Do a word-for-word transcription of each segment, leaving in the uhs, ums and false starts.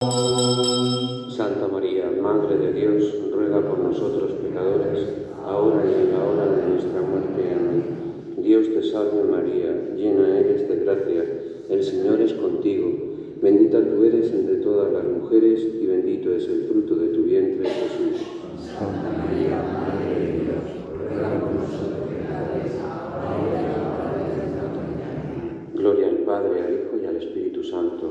Santa María, Madre de Dios, ruega por nosotros pecadores, ahora y en la hora de nuestra muerte. Amén. Dios te salve María, llena eres de gracia, el Señor es contigo. Bendita tú eres entre todas las mujeres y bendito es el fruto de tu vientre, Jesús. Santa María, Madre de Dios, ruega por nosotros pecadores, ahora y en la hora de nuestra muerte. Amén. Gloria al Padre, al Hijo y al Espíritu Santo.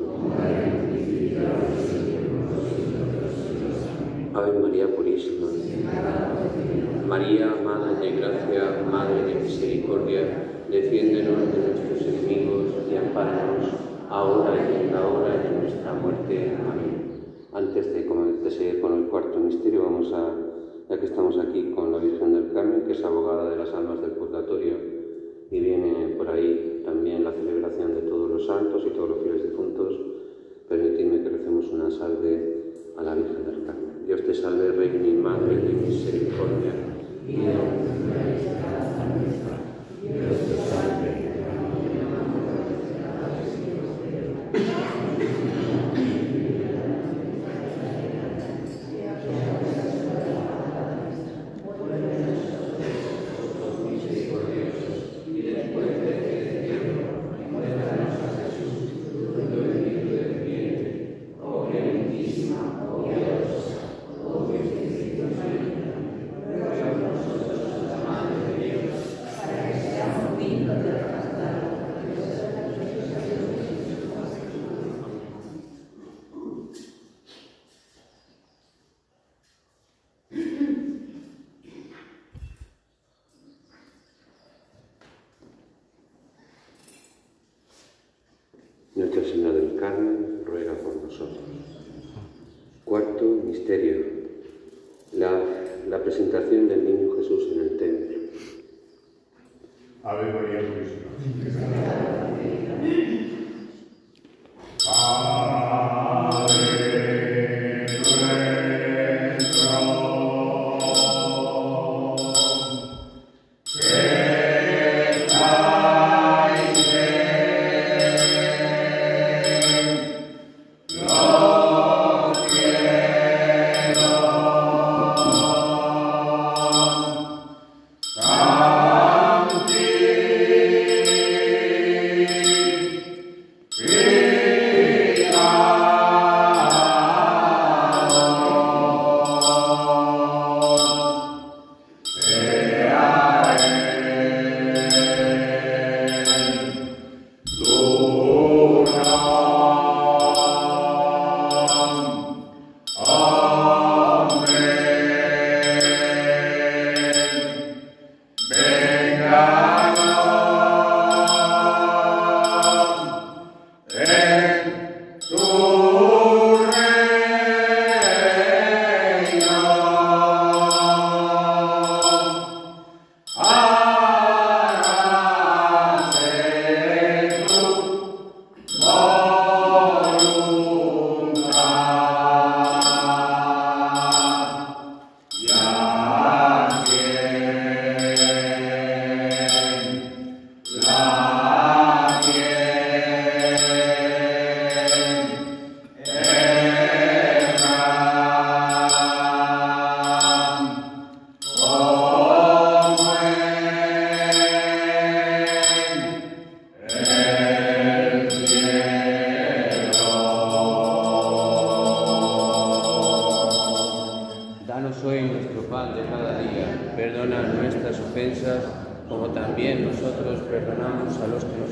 Ave María Purísima. María, Madre de Gracia, Madre de Misericordia, defiéndenos de nuestros enemigos y ampáranos ahora y en la hora de nuestra muerte. Amén. Antes de, de seguir con el cuarto misterio, vamos a, ya que estamos aquí con la Virgen del Carmen, que es abogada de las almas del purgatorio, y viene por ahí también la celebración de todos los santos y todos los fieles difuntos, permitidme que recemos una salve a la Virgen del Carmen. Dios te salve, Reina y Madre de misericordia. Dios te salve, Nuestra Señora del Carmen ruega por nosotros. Cuarto misterio, la, la presentación del niño Jesús en el templo. Ave María Purísima. Perdona nuestras ofensas, como también nosotros perdonamos a los que nos